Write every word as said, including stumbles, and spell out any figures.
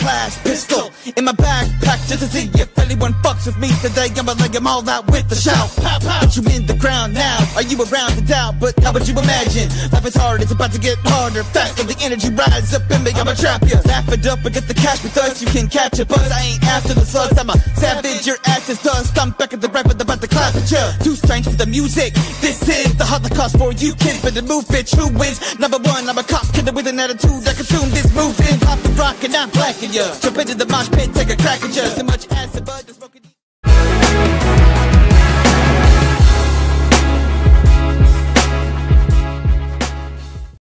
class pistol in my backpack just to see if anyone fucks with me today. I'ma lay them all out with the shout. Pow, pow. But you in the ground now. Are you around to doubt? But how would you imagine? Life is hard, it's about to get harder. Faster, the energy rise up in me. I'ma trap you. Laugh it up and get the cash with us. You can catch a buzz. I ain't after the slugs. I'm a savage. Your ass is dust. I'm back at the rap about the clap at you. Too strange for the music. This is the Holocaust for you kids. Better move, bitch. Who wins? Number one, I'm a cop killer with an attitude that consume this movement. Pop the rock and I'm blacking ya. Jump into the mosh pit, take a crack at ya. So much acid, but this broken.